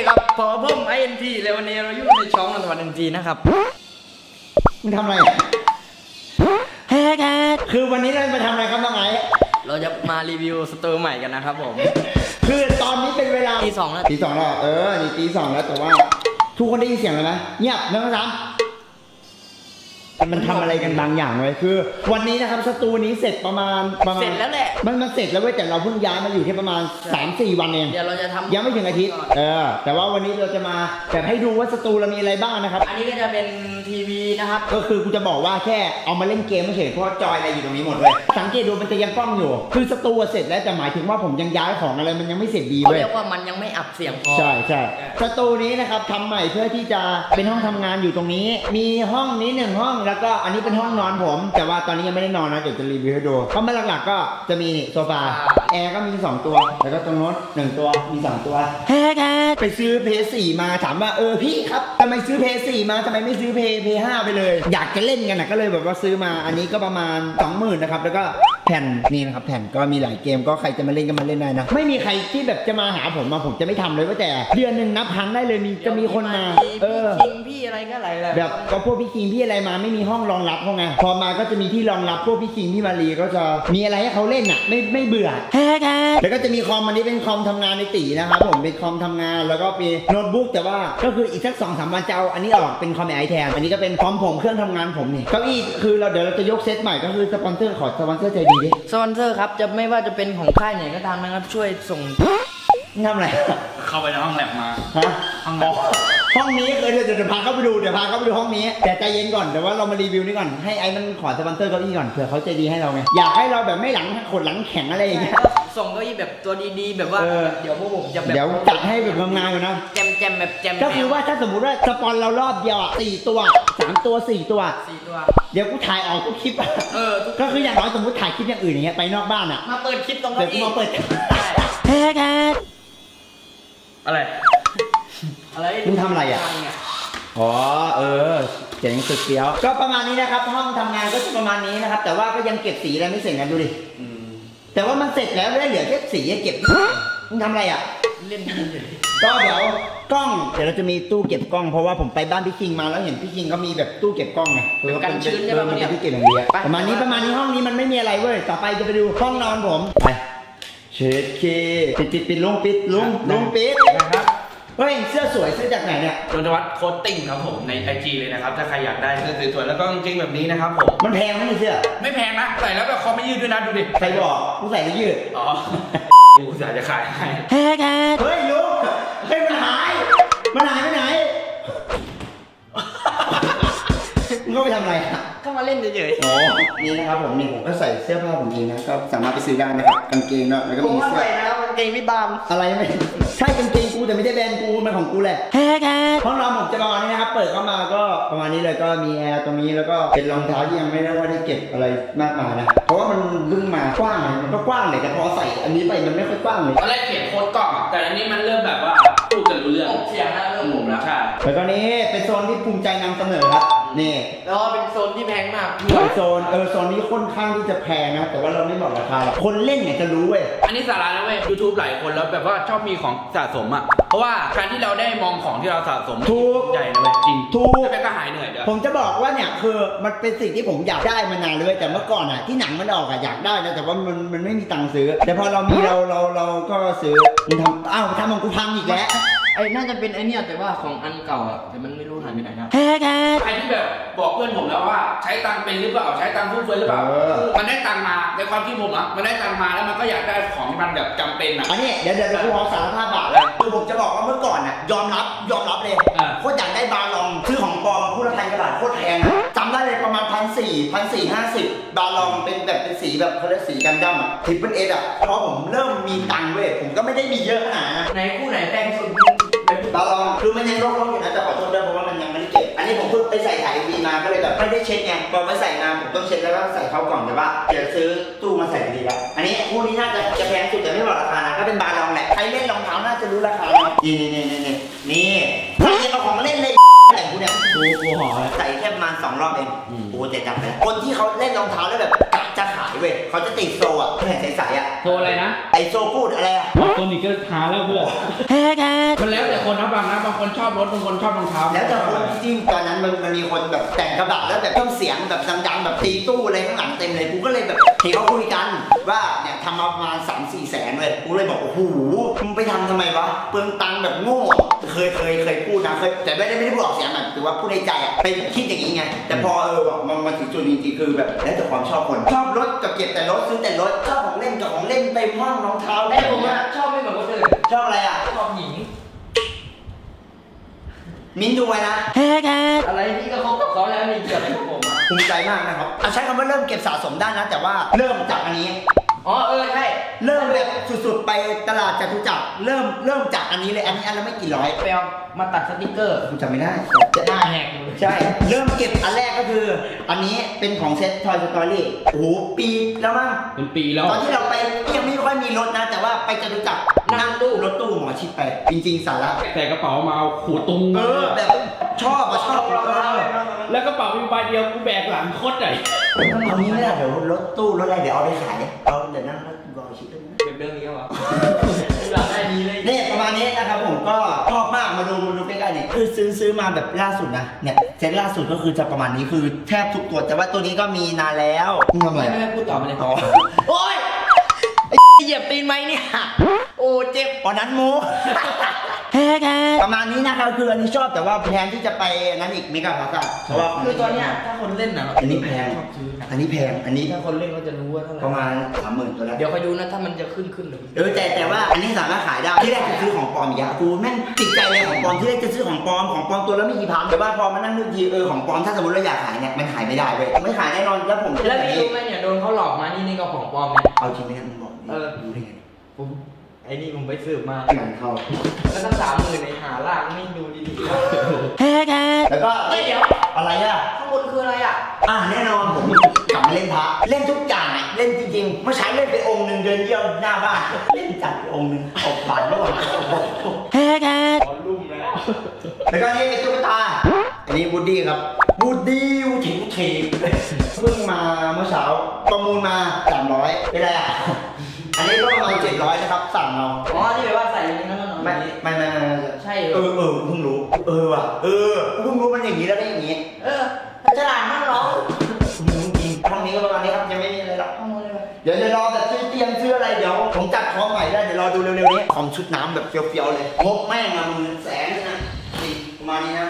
ครับพอเพิ่ม INT เลยวันนี้เราอยู่ในช่องนันทวัฒน์ NT นะครับมึงทำอะไรคือวันนี้เราไปทำอะไรครับน้องไอ้เราจะมารีวิวสตูใหม่กันนะครับผมคือตอนนี้เป็นเวลาตี 2แล้วตี 2แล้วนี่ตี 2แล้วแต่ว่าทุกคนได้ยินเสียงเลยไหมเงียบเรื่องซ้ำมันทำอะไรกันบางอย่างเลยคือวันนี้นะครับสตูนี้เสร็จประมาณเสร็จแล้วแหละมันเสร็จแล้วเว้ยแต่เราเพิ่งย้ายมาอยู่ที่ประมาณ 3-4 วันเองเดี๋ยวเราจะทำยังไม่ถึงอาทิตย์แต่ว่าวันนี้เราจะมาแบบให้ดูว่าสตูเรามีอะไรบ้างนะครับอันนี้ก็จะเป็นทีวีนะครับก็คือกูจะบอกว่าแค่เอามาเล่นเกมไม่เฉยเพราะจอยอะไรอยู่ตรงนี้หมดเลยสังเกตดูมันจะยังกล้องอยู่คือสตูเสร็จแล้วแต่หมายถึงว่าผมยังย้ายของอะไรมันยังไม่เสร็จดีเว้ยเรียกว่ามันยังไม่อับเสียงพอใช่สตูนี้นะครับทำใหม่เพื่อที่จะเป็นห้องทำงานอยู่ตรงนี้มีห้องนี้1ห้องแล้วก็อันนี้เป็นห้องนอนผมแต่ว่าตอนนี้ยังไม่ได้นอนนะเดี๋ยวจะรีวิวให้ดูก็มาหลักๆก็จะมีโซฟาแอร์ก็มี2ตัวแล้วก็ตรงโน้น1ตัวมี2ตัวไปซื้อเพย์4มาถามว่าพี่ครับทำไมซื้อเพย์4มาทำไมไม่ซื้อเพย์5ไปเลยอยากจะเล่นกันนะก็เลยแบบว่าซื้อมาอันนี้ก็ประมาณ 20,000 นะครับแล้วก็แผ่นนี่นะครับแผ่นก็มีหลายเกมก็ใครจะมาเล่นก็มาเล่นได้นะไม่มีใครที่แบบจะมาหาผมจะไม่ทำเลยว่าแต่เดือนนึงนับครั้งได้เลยจะมีคนมาคิงพี่อะไรก็อะไรแบบก็พวกพี่คิงพี่อะไรมาไม่มีห้องรองรับเขาไงพอมาก็จะมีที่รองรับพวกพี่คิงพี่มารีก็จะมีอะไรให้เขาเล่นอ่ะไม่เบื่อแล้วก็จะมีคอมอันนี้เป็นคอมทำงานในตีนะครับผมเป็นคอมทำงานแล้วก็เป็นโน้ตบุ๊กแต่ว่าก็คืออีกสัก 2-3 วันจะเอาอันนี้ออกเป็นคอมไอแทนอันนี้ก็เป็นคอมผมเครื่องทำงานผมนี่เก้าอี้คือเดี๋ยวเราจะยกเซตใหม่ก็คือสปอนเซอร์ขอสปอนเซอร์ใจดีดิสปอนเซอร์ครับจะไม่ว่าจะเป็นของค่ายไหนก็ตามนะครับช่วยส่งทำอะไรเข้าไปในห้องแลบมาห้องนี้เดี๋ยวพาเข้าไปดูห้องนี้แต่ใจเย็นก่อนเดี๋ยวว่าเรามารีวิวนี่ก่อนให้ไอ้มันขอสปอนเซอร์เก้าอี้ก่อนเผื่อเขาใจดีให้เราไงอยากให้เราแบบไม่หลังขดหลังแข็งอะไรอย่างเงี้ยส่งเก้าอี้แบบตัวดีๆแบบว่าเดี๋ยวพวกผมจะแบบเดี๋ยวจัดให้แบบงานๆอยู่นะแจมแบบแจมก็คือว่าถ้าสมมติว่าสปอนเรารอบเดียว4 ตัว 3 ตัว 4 ตัวเดี๋ยวกูถ่ายออกทุกคลิปก็คืออย่างน้อยสมมติถ่ายคลิปอย่างอื่นอย่างเงี้ยไปนอกบ้านมาเปิดคลิปตรงนี้เดี๋ยวกูมาเปิดอะไรมึงทำอะไรเจ๋งสุดเฟี้ยวก็ประมาณนี้นะครับห้องทำงานก็จะประมาณนี้นะครับแต่ว่าก็ยังเก็บสีอะไรไม่เสร็จนะดูดิแต่ว่ามันเสร็จแล้วเหลือแค่สีเก็บมึงทำอะไรเล่นก็เดี๋ยวกล้องเดี๋ยวเราจะมีตู้เก็บกล้องเพราะว่าผมไปบ้านพี่คิงมาแล้วเห็นพี่คิงก็มีแบบตู้เก็บกล้องไงกันชื้นใช่ไหมมันเป็นที่เก็บอย่างเดียวประมาณนี้ห้องนี้มันไม่มีอะไรเว้ยต่อไปจะไปดูห้องนอนผมไปเช็ดเคปิดลุงปิดนะครับเฮ้ยเสื้อสวยซื้อจากไหนเนี่ยนนทวัฒน์โค้ดติ้งครับผมใน IG เลยนะครับถ้าใครอยากได้เสื้อสวยๆแล้วก็กางเกงแบบนี้นะครับผมมันแพงไหมเสื้อไม่แพงนะใส่แล้วแบบคอไม่ยืดด้วยนะดูดิใครบอกกูใส่แล้วยืดกูสายจะขายให้เฮ้ยลุงมันหายไปไหนมึงก็ไปทำอะไรก็มาเล่นเฉยๆนี่นะครับผมก็ใส่เสื้อผ้าผมเองนะก็สามารถไปซื้อได้นะครับกางเกงแล้วก็มีเสื้อนะครับกางเกงพี่บามอะไรไม่ใช่กางเกงกูแต่ไม่ใช่แบรนด์กูมันของกูแหละห้องนอนผมจะประมาณนี้นะครับเปิดเข้ามาก็ประมาณนี้เลยก็มีแอร์ตรงนี้แล้วก็เป็นรองเท้าที่ยังไม่ได้ว่าได้เก็บอะไรมากมายนะเพราะว่ามันบึ้งมากว้างมันก็กว้างเลยแต่พอใส่อันนี้ไปมันไม่ค่อยกว้างเลยตอนแรกเขียนโค้ดกล่องแต่อันนี้มันเริ่มแบบว่าพูดกันรู้เรื่องเสียงนะเริ่มผมแล้วใช่แล้วก็นี้เป็นโซนที่ภูมิใจนำเสนอครับนี่แล้วเป็นโซนที่แพงมากโซนนี้ค่อนข้างที่จะแพงนะแต่ว่าเราไม่บอกราคาหรอกคนเล่นเนี่ยจะรู้เว้ยอันนี้สาระนะเว้ย YouTube หลายคนแล้วแบบว่าชอบมีของสะสมอ่ะเพราะว่าการที่เราได้มองของที่เราสะสมถูกใหญ่นะเว้ยจริงถูกแล้วก็หายเหนื่อยด้วยผมจะบอกว่าเนี่ยคือมันเป็นสิ่งที่ผมอยากได้มานานเลยแต่เมื่อก่อนอ่ะที่หนังมันออกอ่ะอยากได้นะแต่ว่ามันไม่มีตังค์ซื้อแต่พอเรามีเราก็ซื้อมันทำของกูพังอีกแล้วน่าจะเป็นไอเนี่ยแต่ว่าของอันเก่าอ่ะแต่มันไม่รู้หายไปไหนครับใครที่แบบบอกเพื่อนผมแล้วว่าใช้ตังเป็นหรือเปล่าใช้ตังฟุ่มเฟือยหรือเปล่ามันได้ตังมาในความคิดผมอ่ะมันได้ตังมาแล้วมันก็อยากได้ของที่มันแบบจำเป็นอ่ะอันนี้เดี๋ยวกูขอสารภาพบาปเลยคือผมจะบอกว่าเมื่อก่อนอ่ะยอมรับเลยโคตรอยากได้บาลองซื้อของปลอมคู่ละ1,000 กว่าบาทโคตรแพงจำได้เลยประมาณ1,450บาลองเป็นแบบเป็นสีแบบเขาเรียกสีกันดั้มอ่ะTriple Sอ่ะพอผมเริ่มมีตังค์เว้ยผมก็ไม่ได้มีเยอะขนาดนะไหนคู่ไหนแพงสุดบาลองคือมันยังรกๆอยู่นะแต่ขอโทษด้วยเพราะว่ามันยังไม่ได้เก็บอันนี้ผมเพิ่งไปใส่ถ่ายวีมาก็เลยแบบไม่ได้เช็ดไงพอไปใส่มาผมต้องเช็ดแล้วก็ใส่เข้ากล่องแต่ว่าเดี๋ยวซื้อตู้มาใส่ดีละอันนี้คู่นี้น่าจะแพงสุดแต่ไม่บอกราคานะก็เป็นบาลองแหละใครเล่นรองเท้าน่าจะรู้ราคานี่เอาของเล่นเลยแต่กูเนี่ยกูห่อใส่แค่ประมาณ2 รอบเองกูจะจับไปคนที่เขาเล่นรองเท้าแล้วแบบจะขายเว้ยเขาจะติดโซ่อะแผ่นใสๆอะโซอะไรนะไอโซ่พูดอะไรอะตัวนี้ก็ท้าแล้วเพื่อนมันแล้วแต่คนนะบางอบรถบางคนชอบรองเท้าแล้วแต่คนจริงๆตอนนั้นมันมีคนแบบแต่งกระบะแล้วแบบเครื่องเสียงแบบดังๆแบบตีตู้อะไรข้างหลังเต็มเลยกูก็เลยแบบเห็นเขาคุยกันว่าเนี่ยทำมาประมาณ3-4 แสนเลยกูเลยบอกโอ้โหมึงไปทำทำไมวะเปลืองตังค์แบบโง่เคยพูดนะเคยแต่ไม่ได้พูดออกเสียงแบบถือว่าพูดในใจอ่ะไปคิดอย่างนี้ไงแต่พอบอกมันถึงจุดจริงๆคือแบบแล้วแต่ความชอบคนชอบรถกับเก็บแต่รถซื้อแต่รถชอบของเล่นกับของเล่นเต็มห้องรองเท้าแต่ผมอะชอบไม่เหมือนคนอื่นชอบอะไรอ่ะชอบหญิงมิ้นดูไว้นะอะไรที่ก็คบกับเขาแล้วมีเกี่ยวกับผมอะภูมิใจมากนะครับใช้คำว่าเริ่มเก็บสะสมได้นะแต่ว่าเริ่มจากอันนี้อ๋อใช่เริ่มแบบสุดๆไปตลาดจตุจักรเริ่มจากอันนี้เลยอันนี้อันละไม่กี่ร้อยไปเอามาตัดสติ๊กเกอร์กูจำไม่ได้จะหน้าแหกเลยใช่เริ่มเก็บอันแรกก็คือ อันนี้เป็นของเซ็ต Toy Story โอ้โหปีแล้วมั้งเป็นปีแล้วตอนที่เราไปยังไม่ค่อยมีรถนะ แต่ว่าไปจตุจักรนั่งตู้รถตู้หมอชิดไป จริงๆสาระแต่กระเป๋ามาขู่ตุงแบบชอบแล้วกระเป๋ามีใบเดียวกูแบกหลังโคตรใหญ่เอางี้ไม่ได้เดี๋ยวรถตู้รถอะไรเดี๋ยวเอาไปขายเอาเดี๋ยวนั่งรถรอชิดด้วยนะเป็นเรื่องนี้เหรอหลังได้ดีเลยนี่ประมาณนี้นะครับผมก็ชอบมากมาดูใกล้ๆเนี่ยคือซื้อมาแบบล่าสุดนะเนี่ยเซตล่าสุดก็คือจะประมาณนี้คือแทบทุกตัวแต่ว่าตัวนี้ก็มีนานแล้วมึงทำอะไรไม่พูดต่อไปเลยอ๋อโอ๊ยเหยียบตีนไหมเนี่ยโอ้เจ็บตอนนั้นโมประมาณนี้นะครับคืออันนี้ชอบแต่ว่าแพนที่จะไปนั้นอีกเมกาพาซ่าเพราะว่าคือตอนเนี้ยถ้าคนเล่นนะอันนี้แพงชอบซื้อนะอันนี้แพงอันนี้ถ้าคนเล่นก็จะรู้ว่าเท่าไหร่ประมาณ30,000ตัวแล้วเดี๋ยวคอยดูนะถ้ามันจะขึ้นหรือแต่ว่าอันนี้สามารถขายได้ที่แรกจะซื้อของปลอมอีกอะกูแม่งติดใจเลยของปลอมที่แรกจะซื้อของปลอมตัวแล้วไม่กี่พันแต่ว่าพอมานั่งนึกทีของปลอมถ้าสมมติเราอยากขายเนี่ยมันขายไม่ได้เว้ยไม่ขายแน่นอนแล้วผมแล้วพี่รู้ไหมเนี่ยโดนเขาหลอกมานี่ก็ของปลอมไหมเอาจริงไหมเนี่ยมึงบอกรู้ได้ไงผมไอ้นี่ผมไปสืบมางานเข้าแล้วตั้ง30,000ในหาล่างไม่ดูดีๆแล้วก็เดี๋ยวอะไรอะข้างบนคืออะไรอ่ะแน่นอนผมกลับมาเล่นพระเล่นทุกอย่างอะเล่นจริงๆเมื่อเช้าเล่นไปองค์หนึ่งเดินเยี่ยวหน้าบ้านเล่นจัดไปองค์หนึ่งออกบานระหว่างขอลุ่มแล้วแล้วก็นี่เป็นตุ๊กตาอันนี้บูดดี้ครับบูดดี้วูถิงถีบเพิ่งมาเมื่อเช้าประมูลมา300เป็นไรอ่ะอันนี้ก็ประมาณ700นะครับสั่งเราอ๋อที่แบบว่าใส่อย่างนี้แล้วก็นอนไม่ใช่เพิ่งรู้ว่ะเพิ่งรู้มันอย่างนี้แล้วได้อย่างนี้ฉลาดมากน้องจริงห้องนี้ก็ประมาณนี้ครับยังไม่มีอะไรหรอกข้างบนเลยเดี๋ยวจะรอแบบซื้อเตียงซื้ออะไรเดี๋ยวผมจัดของใหม่ได้เดี๋ยวรอดูเร็วๆนี้ของชุดน้ำแบบเฟี้ยวๆเลยงบแม่งอะมึง100,000เลยนะนี่ประมาณนี้นะ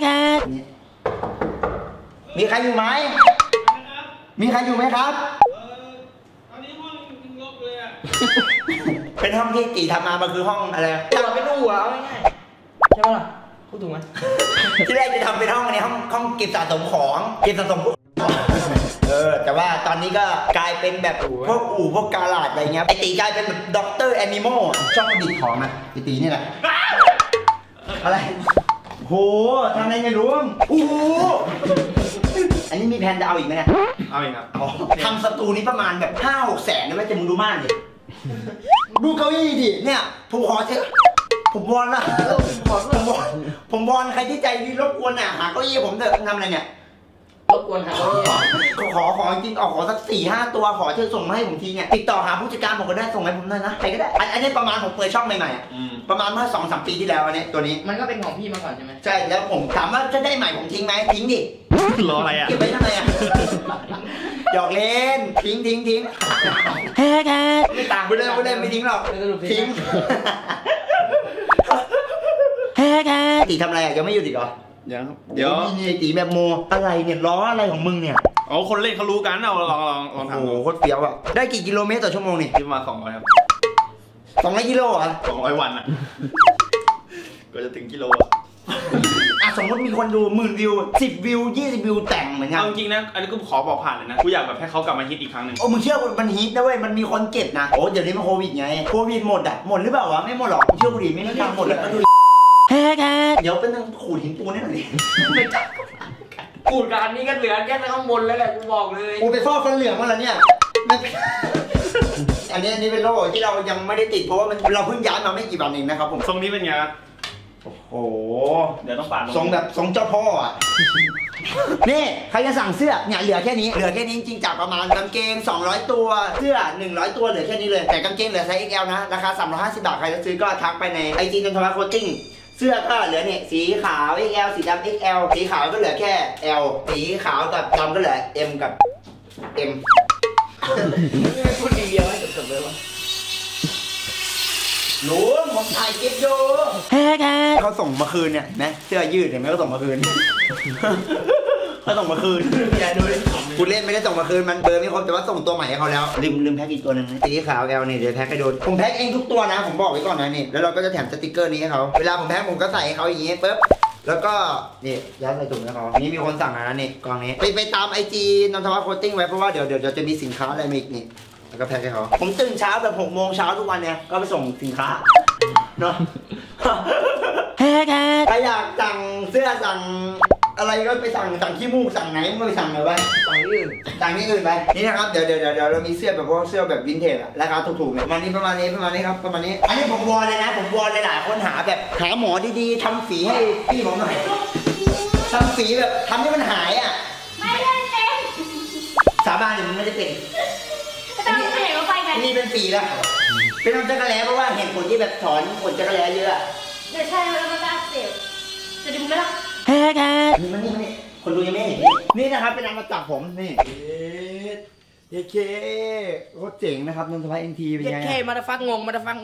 มีใครอยู่ไหมมีใครอยู่ไหมครับตอนนี้ห้องงบเลยอ่ะเป็นห้องที่ตีทำมามันคือห้องอะไรจับไปดูอ่ะเอาง่ายๆใช่ปะล่ะพูดถูกไหมที่แรกจะทำเป็นห้องในห้องเก็บสะสมของเก็บสะสมแต่ว่าตอนนี้ก็กลายเป็นแบบพวกพวกกาลาดอะไรเงี้ยไอตีกลายเป็นแบบด็อกเตอร์แอนิมอลชอบประดิษฐ์ของนะไอตีนี่แหละอะไรโหทำอะไรไม่รู้โอ้โหอันนี้มีแผนจะเอาอีกไหมเนี่ยเอาอีกครับทำสตูนี้ประมาณแบบ5-6 แสนนะเว้ยแต่มึงดูม่านดิดูเก้าอี้ดิเนี่ยผมขอเถอะผมวอนละผมวอนใครที่ใจดีรบกวนอ่ะหาเก้าอี้ผมเถอะทำอะไรเนี่ยรบกวนหาเขาเนี่ยขอจริงขอสัก4-5 ตัวขอเธอส่งมาให้ผมทีเนี่ยติดต่อหาผู้จัดการผมก็ได้ส่งให้ผมหน่อยนะใครก็ได้อันนี้ประมาณผมเปิดช่องใหม่ๆอ่ะประมาณเมื่อ2-3 ปีที่แล้วอันนี้ตัวนี้มันก็เป็นของพี่มาก่อนใช่ไหมใช่แล้วผมถามว่าจะได้ใหม่ผมทิ้งไหมทิ้งดิรออะไรอ่ะเก็บไว้ทำไมอ่ะหยอกเล่นทิ้งไม่ต่างไม่ได้ไม่ทิ้งหรอกทิ้งตีทำอะไรอ่ะยังไม่หยุดอีกเหรอเดี๋ยวนี่ตีแบบโมอะไรเนี่ยล้ออะไรของมึงเนี่ยเอาคนเล่นเขารู้กันเอาลองโอ้ทำโหโคตรเฟี้ยวอ่ะได้กี่กิโลเมตรต่อชั่วโมงนี่ที่มา200ครับ 200 กิโลอ่ะ 200 วันอ่ะก็จะถึงกิโลอ่ะสมมติมีคนดู10,000 วิว10 วิว20 วิวแต่งเหมือนกันเอาจริงนะอันนี้กูขอบอกผ่านเลยนะกูอยากแบบให้เขากลับมาฮิตอีกครั้งหนึ่งโอ้มึงเชื่อมันฮิตนะเว้ยมันมีคนเก็บนะโอ้เดี๋ยวนี้มันโควิดไงโควิดหมดอ่ะหมดหรือเปล่าวะไม่หมดหรอกเชื่อกูดิไม่มีทางหมดเลยก็ดูเดี๋ยวเป็นขูดหินปูนให้หน่อยดิกูดการนี้ก็เหลือแค่ข้างบนแล้วแหละกูบอกเลยกูไปฟอกฟันเหลืองมาแล้วเนี่ยอันนี้เป็นโรคที่เรายังไม่ได้ติดเพราะว่าเราเพิ่งย้ายมาไม่กี่วันเองนะครับผมทรงนี้เป็นไงครับโอ้โหเดี๋ยวต้องปาดทรงแบบทรงเจ้าพ่ออ่ะนี่ใครจะสั่งเสื้อเนี่ยเหลือแค่นี้จริงๆจากประมาณกางเกง200 ตัวเสื้อ100 ตัวเหลือแค่นี้เลยแต่กางเกงเหลือไซส์ XL นะราคา350 บาทใครจะซื้อก็ทักไปใน IG จันทวัฒน์โคชติ้งเสื้อก็เหลือเนี่ยสีขาว XL สีดำ XL สีขาวก็เหลือแค่ L สีขาวกับดำก็เหลือ M กับ M พูดทีเดียวให้จบๆเลยวะรู้ผมถ่ายคลิปอยู่เขาส่งมาคืนเนี่ยนะเสื้อยืดเห็นไหมเขาส่งมาคืน เขาส่งมาคืนอย่าดูเลยคุณเล่นไม่ได้ส่งมาคืนมันเบอร์ไม่ครบแต่ว่าส่งตัวใหม่ให้เขาแล้วลืมแพ็กอีกตัวหนึงนะสีขาว L นี่เดี๋ยวแพ็กให้ดูผมแพ็กเองทุกตัวนะผมบอกไว้ก่อนนะนี่แล้วเราก็จะแถมสติกเกอร์นี้ให้เขาเวลาผมแพ็กผมก็ใส่ให้เขาอย่างงี้ปุ๊บแล้วก็นี่ยัดใส่ถุงให้เขานี่มีคนสั่งนะนี่กล่องนี้ไปตาม IG นนทวัฒน์โคตติ้งไว้เพราะว่าเดี๋ยวจะมีสินค้าอะไรมาอีกนี่แล้วก็แพ็กให้เขาผมตื่นเช้าแบบ6 โมงเช้าทุกวันเนี่ยก็ไปส่งสินค้าเนาะ ใครอยากสั่งเสื้อสั่งอะไรก็ไปสั่งขี้มูกสั่งไหนไม่ไปสั่งเลยไปสั่งที่อื่นไปนี่นะครับเดี๋ยวเรามีเสื้อแบบว่าเสื้อแบบวินเทจอะราคาถูกๆเนี่ยประมาณนี้ครับประมาณนี้อันนี้ผมวอนเลยนะผมวอนหลายๆคนหาแบบหาหมอดีๆทำฝีให้พี่ผมหน่อยทำฝีแบบทำให้มันหายอะไม่ได้เป็นสาบานเนี่ยมันไม่ได้เป็นแต่เราไม่เห็นว่าไปไงอันนี้เป็นฝีแล้วเป็นน้ำจักรแล้เพราะว่าเห็นผลที่แบบถอนขนจักรแล้เยอะอะเดี๋ยวใช่แล้วมันก็อักเสบจะดึงไหมล่ะนี่มันคนดูยังไม่เห็นนี่นะครับเป็นอันมาจากผมนี่เย้เคโคตรเจ๋งนะครับนนทวัฒน์ NT เป็นเย็ดไงเคมาตาฟักงง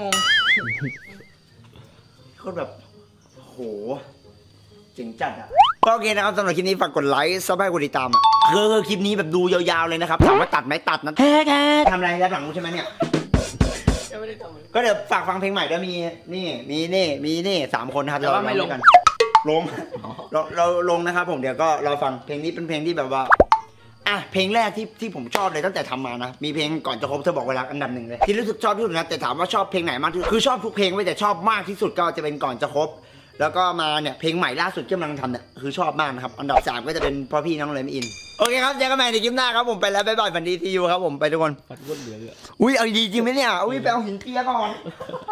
โคตรแบบโหเจ๋งจัดอ่ะก็โอเคนะครับสำหรับคลิปนี้ฝากกดไลค์ซับให้กดติดตามอ่ะคือคลิปนี้แบบดูยาวๆเลยนะครับถามว่าตัดไหมตัดนะทำอะไรแล้วหลังรู้ใช่ไหมเนี่ยยังไม่ได้ทำเลยก็เดี๋ยวฝากฟังเพลงใหม่ด้วยมีนี่3 คนนะครับแต่ว่าไม่ลงกันเราลงนะครับผมเดี๋ยวก็เราฟังเพลงนี้เป็นเพลงที่แบบว่าอ่ะเพลงแรกที่ผมชอบเลยตั้งแต่ทำมานะมีเพลงก่อนจะคบเธอบอกเวลาอันดับ 1เลยที่รู้สึกชอบที่สุดนะแต่ถามว่าชอบเพลงไหนมากที่สุดคือชอบทุกเพลงไว้แต่ชอบมากที่สุดก็จะเป็นก่อนจะคบแล้วก็มาเนี่ยเพลงใหม่ล่าสุดที่กำลังทำเนี่ยคือชอบมากนะครับอันดับ 3ก็จะเป็นเพราะพี่น้องเลยไม่อินโอเคครับเจอกันใหม่ในคลิปหน้าครับผมไปแล้วบ๊ายบายฝันดีทียูครับผมไปทุกคนฟัดก้นเหลือเลยอุ้ยเอาดีจริงไหมเนี่ยอุ้ยไปเอาหินเตี้ยก่อน